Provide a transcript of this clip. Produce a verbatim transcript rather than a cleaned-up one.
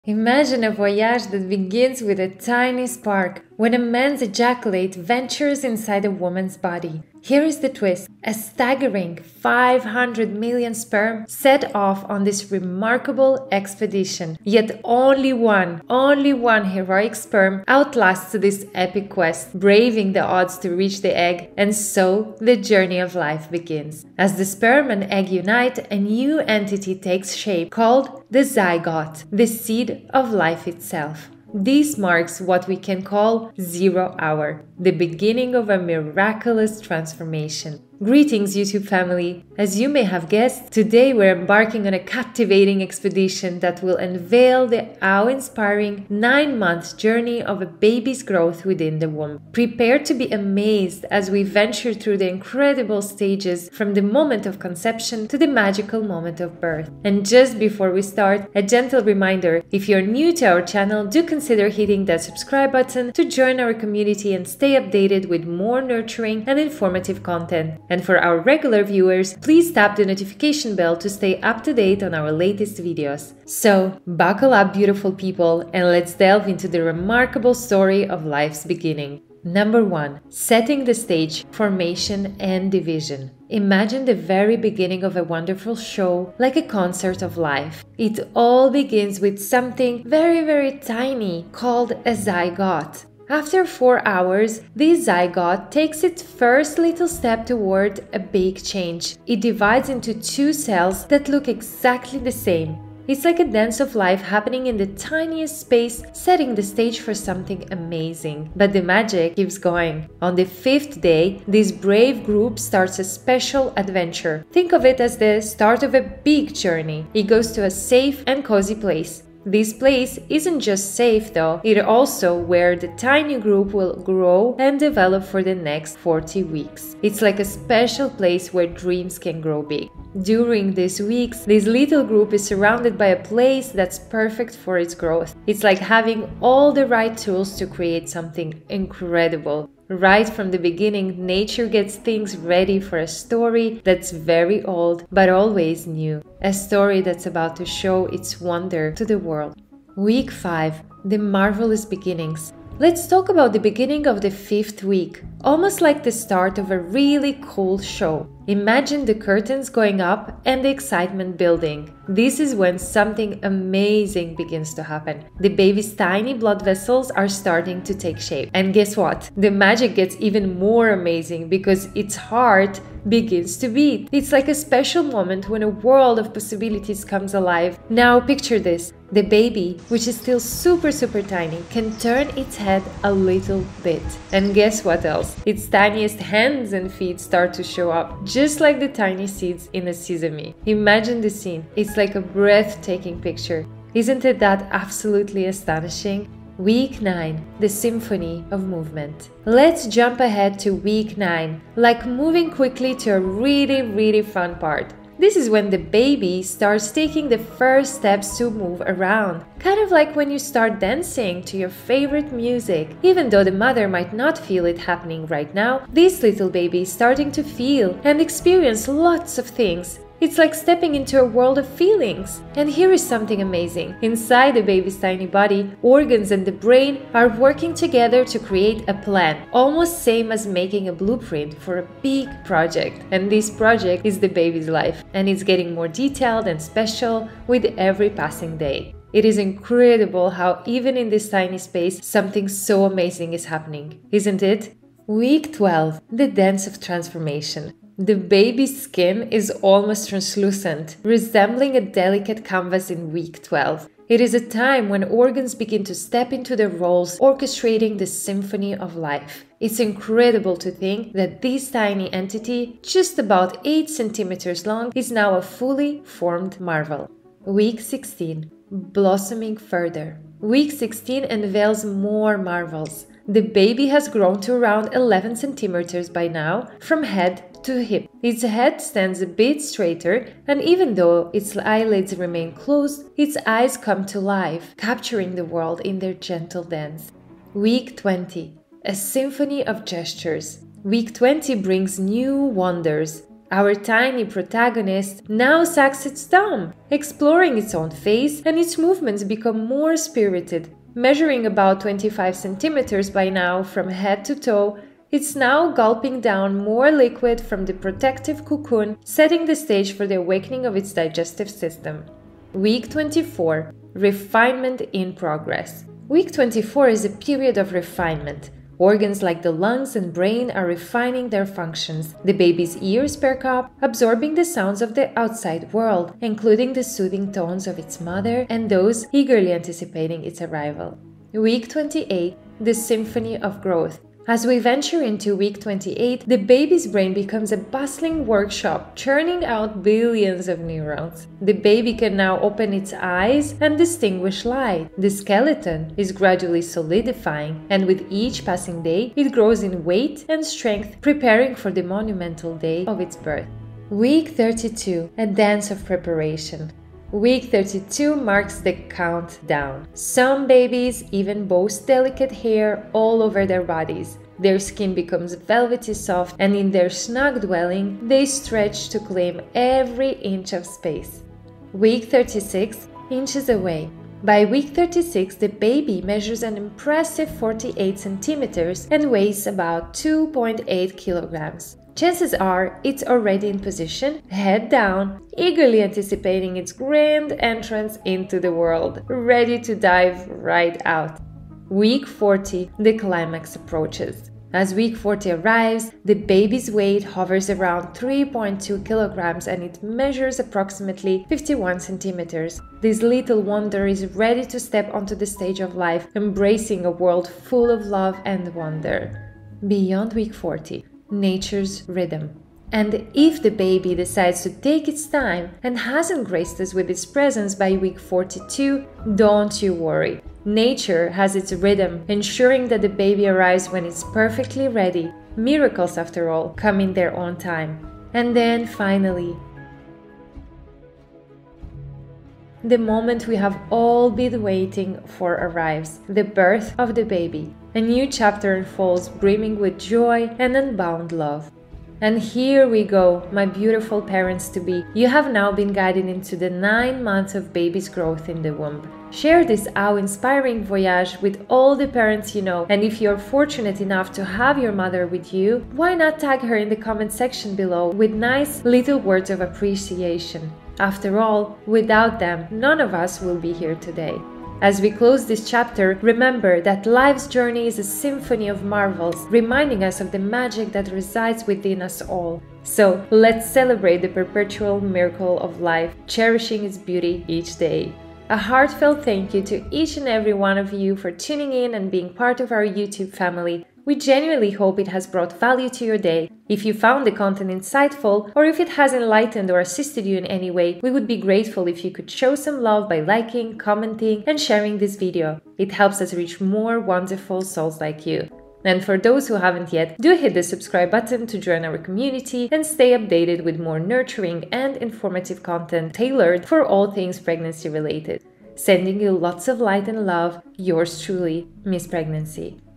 Imagine a voyage that begins with a tiny spark when a man's ejaculate ventures inside a woman's body. Here is the twist. A staggering five hundred million sperm set off on this remarkable expedition. Yet only one, only one heroic sperm outlasts this epic quest, braving the odds to reach the egg, and so the journey of life begins. As the sperm and egg unite, a new entity takes shape called the zygote, the seed of life itself. This marks what we can call zero hour, the beginning of a miraculous transformation. Greetings, YouTube family! As you may have guessed, today we're embarking on a captivating expedition that will unveil the awe-inspiring nine-month journey of a baby's growth within the womb. Prepare to be amazed as we venture through the incredible stages from the moment of conception to the magical moment of birth. And just before we start, a gentle reminder, if you're new to our channel, do consider hitting that subscribe button to join our community and stay updated with more nurturing and informative content. And for our regular viewers, please tap the notification bell to stay up to date on our latest videos. So, buckle up, beautiful people, and let's delve into the remarkable story of life's beginning. Number one. Setting the stage, formation and division. Imagine the very beginning of a wonderful show, like a concert of life. It all begins with something very, very tiny called a zygote. After four hours, this zygote takes its first little step toward a big change. It divides into two cells that look exactly the same. It's like a dance of life happening in the tiniest space, setting the stage for something amazing. But the magic keeps going. On the fifth day, this brave group starts a special adventure. Think of it as the start of a big journey. It goes to a safe and cozy place. This place isn't just safe though, it also where the tiny group will grow and develop for the next forty weeks. It's like a special place where dreams can grow big. During these weeks, this little group is surrounded by a place that's perfect for its growth. It's like having all the right tools to create something incredible. Right from the beginning, nature gets things ready for a story that's very old but always new. A story that's about to show its wonder to the world. Week five. The marvelous beginnings. Let's talk about the beginning of the fifth week, almost like the start of a really cool show. Imagine the curtains going up and the excitement building. This is when something amazing begins to happen. The baby's tiny blood vessels are starting to take shape. And guess what? The magic gets even more amazing because its heart begins to beat. It's like a special moment when a world of possibilities comes alive. Now picture this. The baby, which is still super super tiny, can turn its head a little bit. And guess what else? Its tiniest hands and feet start to show up, just like the tiny seeds in a sesame. Imagine the scene. It's like a breathtaking picture. Isn't it that absolutely astonishing? Week nine. The Symphony of Movement. Let's jump ahead to week nine, like moving quickly to a really really fun part. This is when the baby starts taking the first steps to move around. Kind of like when you start dancing to your favorite music. Even though the mother might not feel it happening right now, this little baby is starting to feel and experience lots of things. It's like stepping into a world of feelings. And here is something amazing. Inside the baby's tiny body, organs and the brain are working together to create a plan, almost same as making a blueprint for a big project. And this project is the baby's life, and it's getting more detailed and special with every passing day. It is incredible how even in this tiny space, something so amazing is happening, isn't it? Week twelve. The Dance of Transformation. The baby's skin is almost translucent, resembling a delicate canvas in week twelve. It is a time when organs begin to step into their roles, orchestrating the symphony of life. It's incredible to think that this tiny entity, just about eight centimeters long, is now a fully formed marvel. Week sixteen. Blossoming further. Week sixteen unveils more marvels. The baby has grown to around eleven centimeters by now, from head to hip. Its head stands a bit straighter, and even though its eyelids remain closed, its eyes come to life, capturing the world in their gentle dance. Week twenty. A symphony of gestures. Week twenty brings new wonders. Our tiny protagonist now sucks its thumb, exploring its own face, and its movements become more spirited. Measuring about twenty-five centimeters by now from head to toe, it's now gulping down more liquid from the protective cocoon, setting the stage for the awakening of its digestive system. Week twenty-four. Refinement in progress. Week twenty-four is a period of refinement. Organs like the lungs and brain are refining their functions. The baby's ears perk up, absorbing the sounds of the outside world, including the soothing tones of its mother and those eagerly anticipating its arrival. Week twenty-eight. The Symphony of Growth. As we venture into week twenty-eight, the baby's brain becomes a bustling workshop, churning out billions of neurons. The baby can now open its eyes and distinguish light. The skeleton is gradually solidifying, and with each passing day, it grows in weight and strength, preparing for the monumental day of its birth. Week thirty-two. A dance of preparation. Week thirty-two marks the countdown. Some babies even boast delicate hair all over their bodies. Their skin becomes velvety soft, and in their snug dwelling, they stretch to claim every inch of space. Week thirty-six. Inches away. By week thirty-six, the baby measures an impressive forty-eight centimeters and weighs about two point eight kilograms. Chances are it's already in position, head down, eagerly anticipating its grand entrance into the world, ready to dive right out. Week forty. The climax approaches. As week forty arrives, the baby's weight hovers around three point two kilograms and it measures approximately fifty-one centimeters. This little wonder is ready to step onto the stage of life, embracing a world full of love and wonder. Beyond week forty. Nature's rhythm. And if the baby decides to take its time and hasn't graced us with its presence by week forty-two, don't you worry. Nature has its rhythm, ensuring that the baby arrives when it's perfectly ready. Miracles, after all, come in their own time. And then, finally, the moment we have all been waiting for arrives, the birth of the baby. A new chapter unfolds, brimming with joy and unbound love. And here we go, my beautiful parents-to-be. You have now been guided into the nine months of baby's growth in the womb. Share this awe-inspiring voyage with all the parents you know, and if you're fortunate enough to have your mother with you, why not tag her in the comment section below with nice little words of appreciation. After all, without them, none of us will be here today. As we close this chapter, remember that life's journey is a symphony of marvels, reminding us of the magic that resides within us all. So, let's celebrate the perpetual miracle of life, cherishing its beauty each day. A heartfelt thank you to each and every one of you for tuning in and being part of our YouTube family. We genuinely hope it has brought value to your day. If you found the content insightful, or if it has enlightened or assisted you in any way, we would be grateful if you could show some love by liking, commenting, and sharing this video. It helps us reach more wonderful souls like you. And for those who haven't yet, do hit the subscribe button to join our community and stay updated with more nurturing and informative content tailored for all things pregnancy related. Sending you lots of light and love, yours truly, Miss Pregnancy.